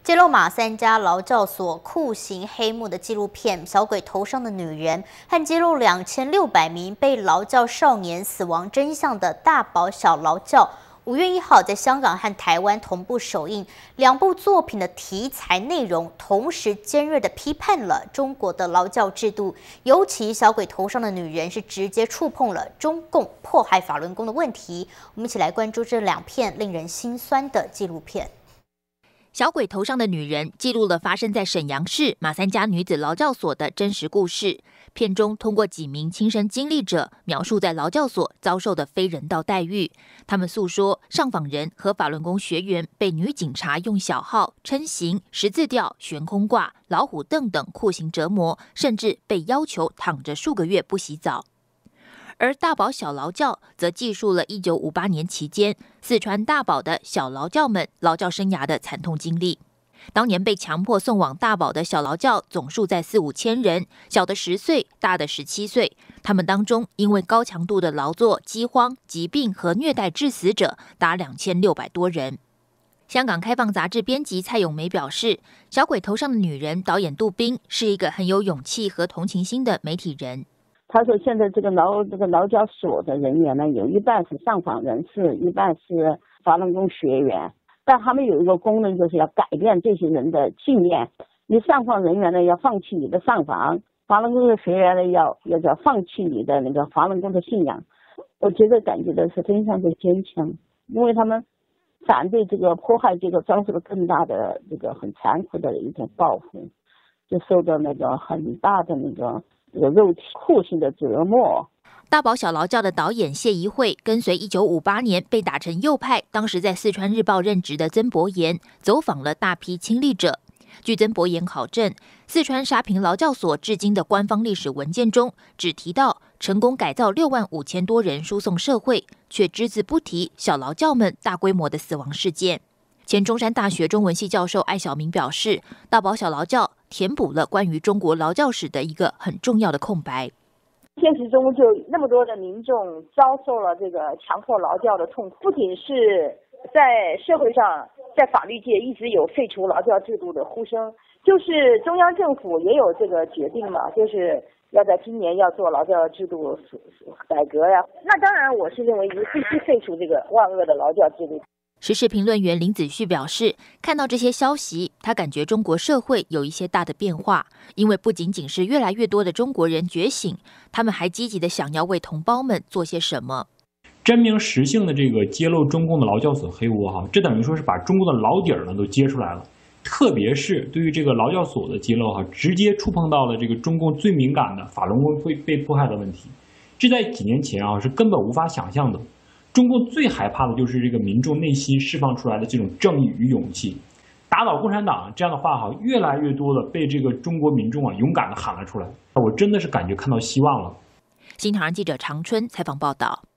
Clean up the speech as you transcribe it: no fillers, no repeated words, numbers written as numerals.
揭露马三家劳教所酷刑黑幕的纪录片《小鬼头上的女人》，和揭露2600名被劳教少年死亡真相的大保小劳教。5月1号在香港和台湾同步首映，两部作品的题材内容同时尖锐地批判了中国的劳教制度，尤其《小鬼头上的女人》是直接触碰了中共迫害法轮功的问题。我们一起来关注这两片令人心酸的纪录片。 小鬼头上的女人记录了发生在沈阳市马三家女子劳教所的真实故事。片中通过几名亲身经历者描述在劳教所遭受的非人道待遇。他们诉说上访人和法轮功学员被女警察用小号、撑刑、十字吊、悬空挂、老虎凳等酷刑折磨，甚至被要求躺着数个月不洗澡。而大保小劳教则记述了1958年期间四川大保的小劳教们劳教生涯的惨痛经历。当年被强迫送往大保的小劳教总数在4、5千人，小的10岁，大的17岁。他们当中因为高强度的劳作、饥荒、疾病和虐待致死者达2600多人。香港开放杂志编辑蔡咏梅表示，《小鬼头上的女人》导演杜宾是一个很有勇气和同情心的媒体人。 他说，现在这个劳教所的人员呢，有一半是上访人士，一半是法轮功学员。但他们有一个功能，就是要改变这些人的信念。你上访人员呢，要放弃你的上访；法轮功的学员呢，要放弃你的那个法轮功的信仰。我觉得感觉的是非常的坚强，因为他们反对这个迫害，这个遭受了更大的这个很残酷的一种报复，就受到那个很大的那个肉体酷刑的折磨。 大保小劳教的导演谢怡慧跟随1958年被打成右派，当时在四川日报任职的曾伯言，走访了大批亲历者。据曾伯言考证，四川沙坪劳教所至今的官方历史文件中，只提到成功改造6万5千多人输送社会，却只字不提小劳教们大规模的死亡事件。前中山大学中文系教授艾晓明表示，大保小劳教填补了关于中国劳教史的一个很重要的空白。 现实中就那么多的民众遭受了这个强迫劳教的痛苦，不仅是在社会上，在法律界一直有废除劳教制度的呼声，就是中央政府也有这个决定嘛，就是要在今年要做劳教制度改革呀。那当然，我是认为必须废除这个万恶的劳教制度。 时事评论员林子旭表示，看到这些消息，他感觉中国社会有一些大的变化，因为不仅仅是越来越多的中国人觉醒，他们还积极的想要为同胞们做些什么。 真名实姓的这个揭露中共的劳教所黑窝哈，这等于说是把中共的老底儿呢都揭出来了。特别是对于这个劳教所的揭露哈，直接触碰到了这个中共最敏感的法轮功会被迫害的问题，这在几年前啊是根本无法想象的。中共最害怕的就是这个民众内心释放出来的这种正义与勇气，打倒共产党这样的话哈，越来越多的被这个中国民众啊勇敢的喊了出来。我真的是感觉看到希望了。 新唐人记者常春采访报道。